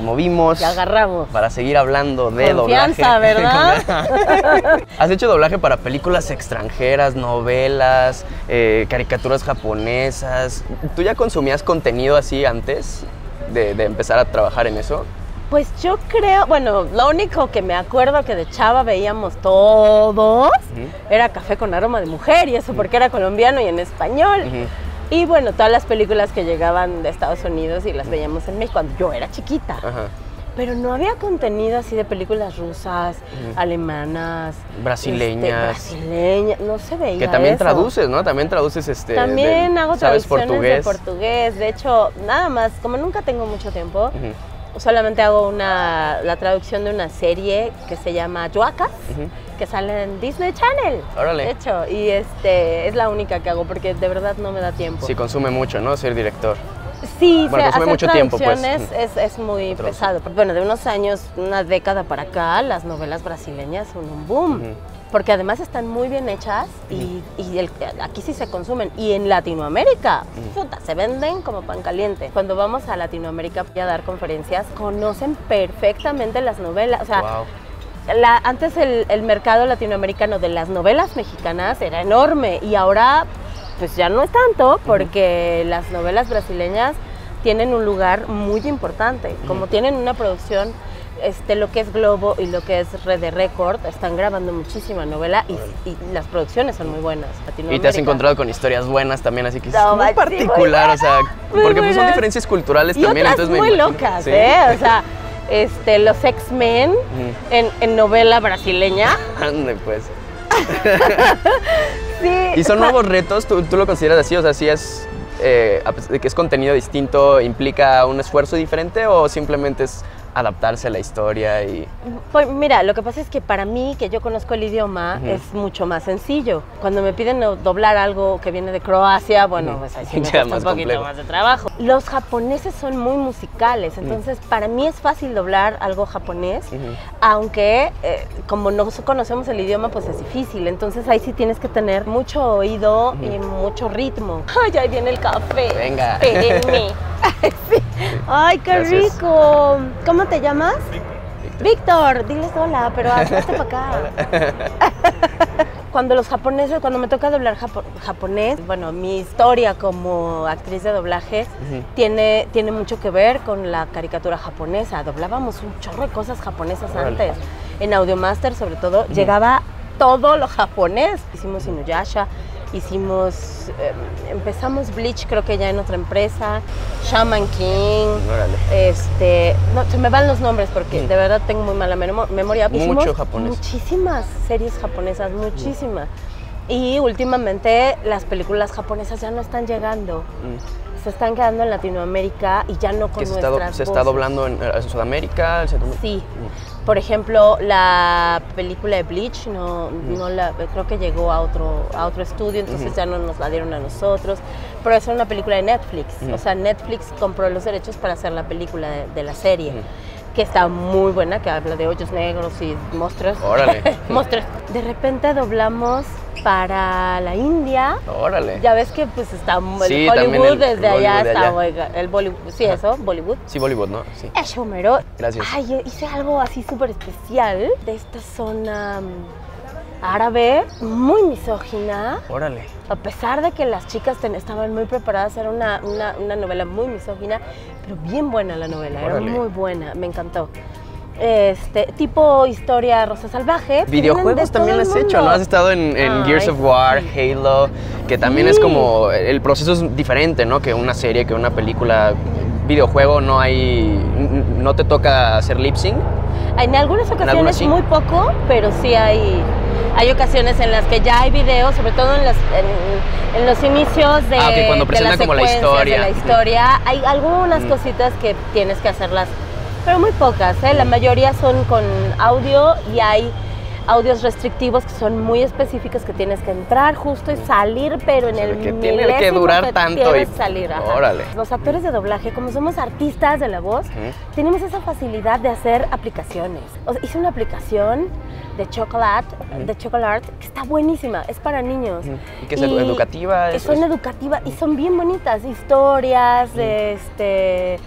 movimos. Ya agarramos. Para seguir hablando de Confianza, doblaje. ¿verdad? ¿Has hecho doblaje para películas extranjeras, novelas, caricaturas japonesas? ¿Tú ya consumías contenido así antes de empezar a trabajar en eso? Pues yo creo, bueno, lo único que me acuerdo que de chava veíamos todos era Café con aroma de mujer, y eso porque era colombiano y en español. Y bueno, todas las películas que llegaban de Estados Unidos y las veíamos en México cuando yo era chiquita. Pero no había contenido así de películas rusas, alemanas, brasileñas, no se veía. Que también eso. Traduces, ¿no? También traduces También hago ¿sabes traducciones portugués? de portugués. De hecho, nada más, como nunca tengo mucho tiempo, solamente hago la traducción de una serie que se llama Yuacas, que sale en Disney Channel. Órale. De hecho, y es la única que hago porque de verdad no me da tiempo. Sí, consume mucho, ¿no? Ser director. Sí, bueno, consume hacer mucho tiempo, pues. es muy pesado. Bueno, de unos años, una década para acá, las novelas brasileñas son un boom. Porque además están muy bien hechas y aquí sí se consumen. Y en Latinoamérica, puta, se venden como pan caliente. Cuando vamos a Latinoamérica a dar conferencias, conocen perfectamente las novelas. O sea, antes el mercado latinoamericano de las novelas mexicanas era enorme y ahora pues ya no es tanto porque las novelas brasileñas tienen un lugar muy importante. Como tienen una producción, lo que es Globo y lo que es Red de Record, están grabando muchísima novela y las producciones son muy buenas. Y te has encontrado con historias buenas también, así que es No, muy sí, particular, muy o sea, muy porque pues, son buenas. diferencias culturales Y también, otras entonces muy me imagino. locas, ¿Sí? O sea, los X-Men en novela brasileña. Ande, pues. Sí. ¿Y son nuevos retos? ¿Tú lo consideras así? O sea, ¿sí es, a pesar de que es contenido distinto, implica un esfuerzo diferente o simplemente es adaptarse a la historia y...? Pues mira, lo que pasa es que para mí, que yo conozco el idioma, es mucho más sencillo. Cuando me piden doblar algo que viene de Croacia, bueno, pues ahí sí me cuesta un poquito complejo. más de trabajo. Los japoneses son muy musicales, entonces para mí es fácil doblar algo japonés, aunque como no conocemos el idioma, pues es difícil. Entonces ahí sí tienes que tener mucho oído y mucho ritmo. ¡Ay, ahí viene el café! Venga. Espérenme. Sí. ¡Ay, qué Gracias. rico! ¿Cómo te llamas? Víctor, diles hola, pero hazte para acá. Cuando me toca doblar japonés, bueno, mi historia como actriz de doblaje tiene mucho que ver con la caricatura japonesa. Doblábamos un chorro de cosas japonesas antes. En Audiomaster, sobre todo, llegaba todo lo japonés. Hicimos Inuyasha, empezamos Bleach, creo que ya en otra empresa, Shaman King, no, se me van los nombres porque de verdad tengo muy mala memoria. Mucho japonés. Muchísimas series japonesas, muchísimas. Y últimamente las películas japonesas ya no están llegando. Se están quedando en Latinoamérica y ya no con nuestras voces. ¿Se está doblando en Sudamérica? Sí. Por ejemplo, la película de Bleach creo que llegó a otro estudio, entonces ya no nos la dieron a nosotros. Pero es una película de Netflix. O sea, Netflix compró los derechos para hacer la película de la serie. Que está muy buena, que habla de hoyos negros y monstruos. Órale. Monstruos. De repente doblamos para la India. Órale. Ya ves que pues está Sí, el Hollywood, el desde allá Bollywood de está allá. el Bollywood. Sí, eso, Bollywood. Sí, Bollywood, ¿no? Sí. Eso, mero. Gracias. Ay, yo hice algo así súper especial de esta zona árabe, muy misógina. Órale. A pesar de que las chicas estaban muy preparadas, era una novela muy misógina, pero bien buena la novela, Órale. era muy buena, me encantó. Tipo historia Rosa Salvaje. Videojuegos también has hecho, ¿no? Has estado en Gears of War, Halo, que también es como, el proceso es diferente, ¿no? Que una serie, que una película. Videojuego no te toca hacer lip sync. En algunas ocasiones sí? muy poco, pero sí hay ocasiones en las que ya hay videos, sobre todo en los inicios de, que cuando de las presentan como la secuencias de la historia. historia, hay algunas cositas que tienes que hacerlas, pero muy pocas, La mayoría son con audio y hay audios restrictivos que son muy específicos que tienes que entrar justo y salir, pero en el que tiene que durar tanto y salir. Órale. Los actores de doblaje, como somos artistas de la voz, tenemos esa facilidad de hacer aplicaciones. Hice una aplicación de Chocolate, que está buenísima, es para niños. ¿Y que es educativa? Son educativas y son bien bonitas, historias,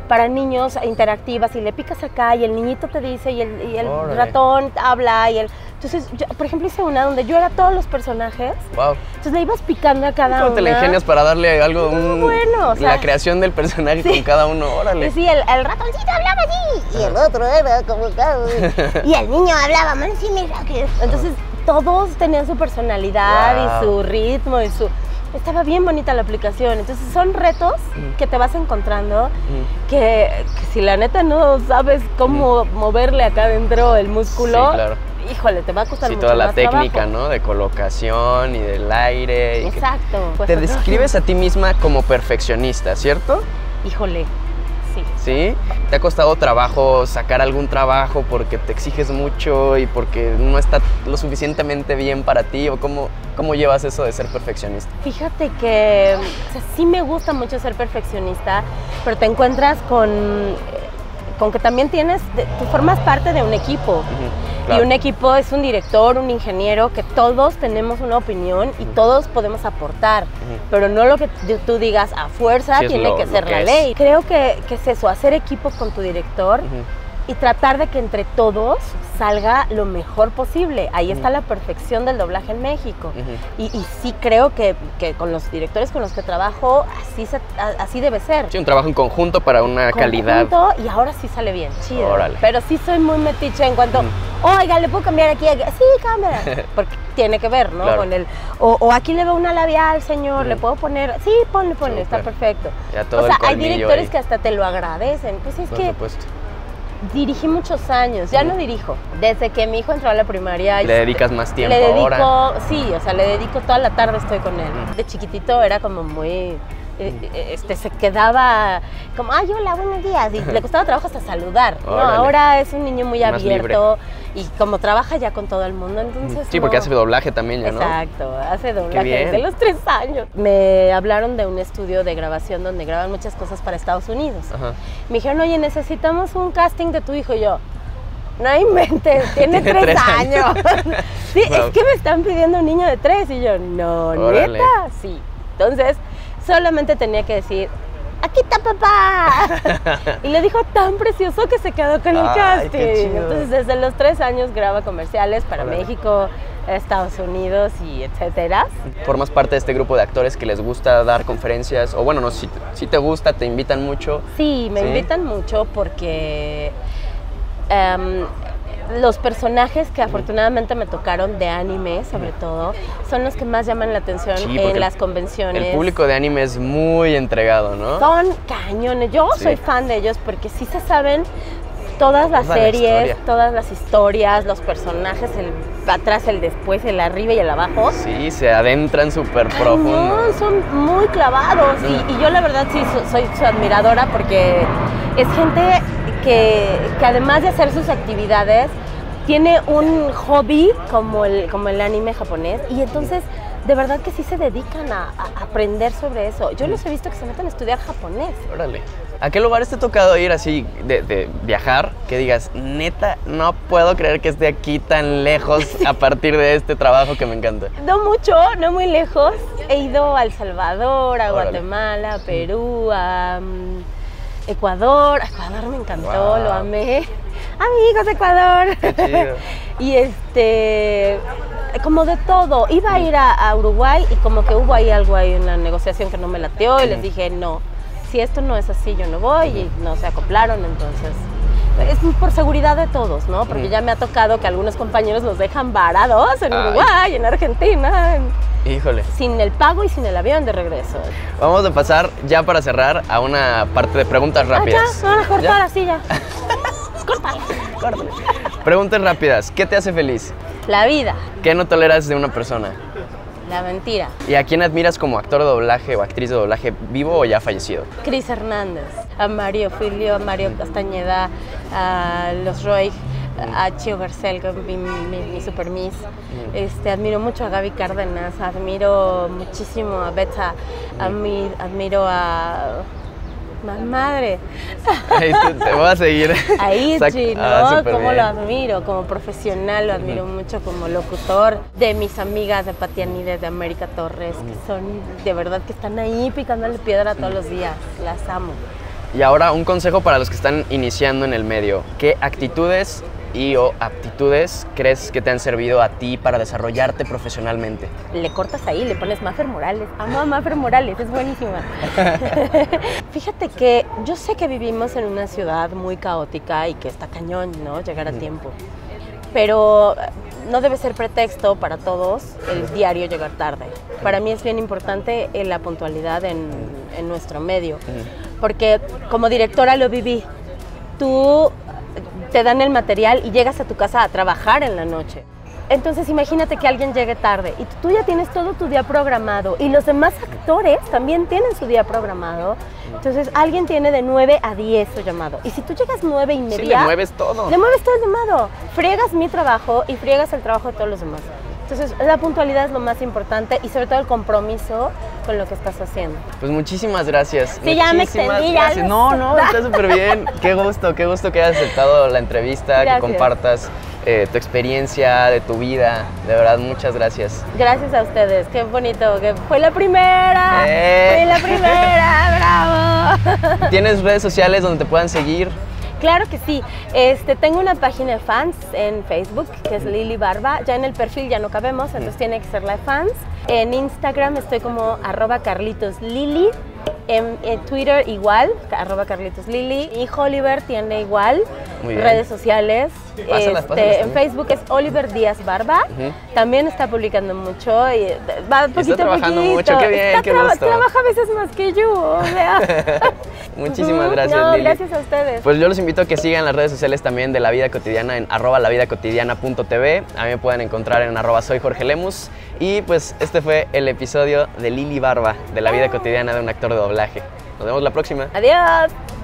para niños interactivas y le picas acá y el niñito te dice y el Órale. ratón habla y el... Entonces, yo, por ejemplo, hice una donde yo era todos los personajes. Wow. Entonces le ibas picando a cada ¿Cómo una. te la ingenias para darle algo, bueno, o sea, la creación del personaje con cada uno? Órale. Sí, el ratoncito hablaba así y el otro era como... y el niño hablaba más, sí, mira que... Entonces, todos tenían su personalidad y su ritmo y su... Estaba bien bonita la aplicación. Entonces, son retos que te vas encontrando que si la neta no sabes cómo moverle acá adentro el músculo... Sí, claro. Híjole, te va a costar mucho toda la más técnica, trabajo. ¿no? De colocación y del aire. Exacto. Pues, Te describes a ti misma como perfeccionista, ¿cierto? Híjole, sí. ¿Sí? ¿Te ha costado trabajo sacar algún trabajo porque te exiges mucho y porque no está lo suficientemente bien para ti? ¿O cómo llevas eso de ser perfeccionista? Fíjate que o sea, sí me gusta mucho ser perfeccionista, pero te encuentras con que también tú formas parte de un equipo. Claro. Y un equipo es un director, un ingeniero, que todos tenemos una opinión y todos podemos aportar, pero no lo que tú digas a fuerza tiene que ser la ley. Creo que es eso, hacer equipo con tu director y tratar de que entre todos salga lo mejor posible. Ahí está la perfección del doblaje en México. Y sí creo que con los directores con los que trabajo, así debe ser. Sí, un trabajo en conjunto para una calidad. Y ahora sí sale bien, chido. Órale. Pero sí soy muy metiche en cuanto, oiga, ¿le puedo cambiar aquí? Sí, cámara. Porque tiene que ver, ¿no? Claro. Con o aquí le veo una labial, señor, ¿le puedo poner? Sí, ponle, Súper. está perfecto. Ya todo o sea, el hay colmillo directores ahí. que hasta te lo agradecen. Pues es Por que supuesto. dirigí muchos años, ya no dirijo. Desde que mi hijo entró a la primaria. ¿Le dedicas más tiempo le dedico, ahora? Sí, o sea, le dedico toda la tarde, estoy con él. De chiquitito era como muy... se quedaba como, ay, hola, buenos días. Y le costaba trabajo hasta saludar. No, ahora es un niño muy más abierto y como trabaja ya con todo el mundo, entonces... Sí, porque hace doblaje también ya, ¿no? Exacto, hace doblaje desde los 3 años. Me hablaron de un estudio de grabación donde graban muchas cosas para Estados Unidos. Me dijeron, oye, necesitamos un casting de tu hijo. Y yo, no inventes, tiene 3 años. Sí, es que me están pidiendo un niño de 3. Y yo, no, Órale. ¿neta? Sí. Entonces, solamente tenía que decir, aquí está papá. Y le dijo tan precioso que se quedó con el casting. Qué chido. Entonces, desde los 3 años graba comerciales para México, Estados Unidos y etcétera. ¿Formas parte de este grupo de actores que les gusta dar conferencias? O bueno, no, si te gusta, te invitan mucho. Sí, me invitan mucho porque los personajes que afortunadamente me tocaron de anime, sobre todo, son los que más llaman la atención en las convenciones. El público de anime es muy entregado, ¿no? Son cañones. Yo soy fan de ellos porque sí se saben todas las series, todas las historias, los personajes, el atrás, el después, el arriba y el abajo. Sí, se adentran súper profundo. No, son muy clavados y yo la verdad sí soy su admiradora porque es gente que además de hacer sus actividades tiene un hobby como el anime japonés y entonces de verdad que sí se dedican a aprender sobre eso. Yo los he visto que se meten a estudiar japonés. Órale. ¿A qué lugares te ha tocado ir así de viajar? Que digas, neta, no puedo creer que esté aquí tan lejos a partir de este trabajo que me encanta. No mucho, no muy lejos. He ido a El Salvador, a Guatemala, a Perú, a Ecuador. Ecuador me encantó, lo amé. Amigos de Ecuador. Qué chido. Y como de todo. Iba a ir a Uruguay y como que hubo ahí algo ahí en la negociación que no me lateó y les dije, no, si esto no es así yo no voy y no se acoplaron, entonces... Es por seguridad de todos, ¿no? Porque ya me ha tocado que algunos compañeros los dejan varados en Uruguay, en Argentina. Híjole. Sin el pago y sin el avión de regreso. Vamos a pasar ya para cerrar a una parte de preguntas rápidas. Ya, van a cortar así ya. Córtala. Córtale. Preguntas rápidas. ¿Qué te hace feliz? La vida, ¿Qué no toleras de una persona? la mentira. ¿Y a quién admiras como actor de doblaje o actriz de doblaje, vivo o ya fallecido? Cris Hernández, a Mario Filio, a Mario Castañeda, a Los Roy, a Chio Garcel, que es mi super miss. Admiro mucho a Gaby Cárdenas, admiro muchísimo a Betsa, admiro a... madre. Ahí te voy a seguir. A Itchy, ¿no? Cómo bien. lo admiro, como profesional, lo admiro mucho como locutor. De mis amigas de Patianides, de América Torres, que son de verdad que están ahí picándole piedra todos los días. Las amo. Y ahora un consejo para los que están iniciando en el medio. ¿Qué actitudes o aptitudes crees que te han servido a ti para desarrollarte profesionalmente? Le cortas ahí, le pones Maffer Morales. Amo a Maffer Morales, es buenísima. Fíjate que yo sé que vivimos en una ciudad muy caótica y que está cañón, ¿no? Llegar a tiempo. Pero no debe ser pretexto para todos el diario llegar tarde. Para mí es bien importante la puntualidad en nuestro medio, porque como directora lo viví. Tú te dan el material y llegas a tu casa a trabajar en la noche. Entonces imagínate que alguien llegue tarde y tú ya tienes todo tu día programado y los demás actores también tienen su día programado. Entonces alguien tiene de 9 a 10 su llamado. Y si tú llegas 9:30... Sí, le mueves todo. Le mueves todo el llamado. Friegas mi trabajo y friegas el trabajo de todos los demás. Entonces la puntualidad es lo más importante y sobre todo el compromiso con lo que estás haciendo. Pues muchísimas gracias. Sí, ya me extendí, ya. No, está súper bien. Qué gusto que hayas aceptado la entrevista, Gracias. que compartas tu experiencia, de tu vida. De verdad, muchas gracias. Gracias a ustedes, qué bonito, que fue la primera. Fue la primera, bravo. ¿Tienes redes sociales donde te puedan seguir? Claro que sí. Tengo una página de fans en Facebook, que es Lili Barba. Ya en el perfil ya no cabemos, entonces tiene que ser la de fans. En Instagram estoy como @CarlitosLili. En Twitter igual, @CarlitosLili. Mi hijo Oliver tiene igual redes sociales. Pásalas en Facebook es Oliver Díaz Barba. También está publicando mucho y va poquito está trabajando poquito. mucho, qué bien, qué gusto. Trabaja a veces más que yo, o sea. Muchísimas gracias, No, Lili. gracias a ustedes. Pues yo los invito a que sigan las redes sociales también de La Vida Cotidiana en @lavidacotidiana.tv. A mí me pueden encontrar en @soyjorgelemus. Y pues este fue el episodio de Lili Barba, de La Vida Cotidiana de un actor de doblaje. Nos vemos la próxima. Adiós.